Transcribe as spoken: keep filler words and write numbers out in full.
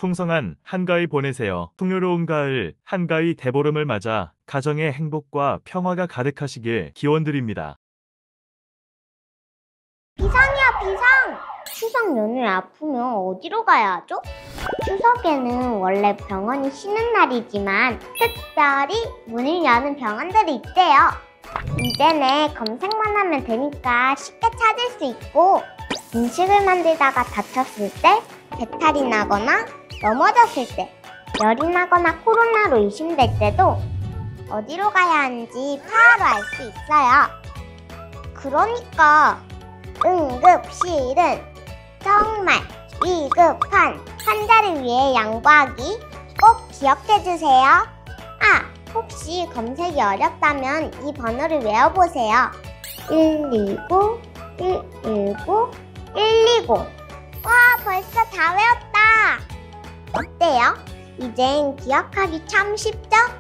풍성한 한가위 보내세요. 풍요로운 가을, 한가위 대보름을 맞아 가정의 행복과 평화가 가득하시길 기원드립니다. 비상이야, 비상! 추석 연휴에 아프면 어디로 가야 하죠? 추석에는 원래 병원이 쉬는 날이지만 특별히 문을 여는 병원들이 있대요. 이제는 검색만 하면 되니까 쉽게 찾을 수 있고, 음식을 만들다가 다쳤을 때, 배탈이 나거나 넘어졌을 때, 열이 나거나 코로나로 의심될 때도 어디로 가야 하는지 바로 알 수 있어요. 그러니까 응급실은 정말 위급한 환자를 위해 양보하기 꼭 기억해주세요. 아, 혹시 검색이 어렵다면 이 번호를 외워보세요. 일이구 일일구 일이공. 와, 벌써 다 외웠다. 어때요? 이젠 기억하기 참 쉽죠?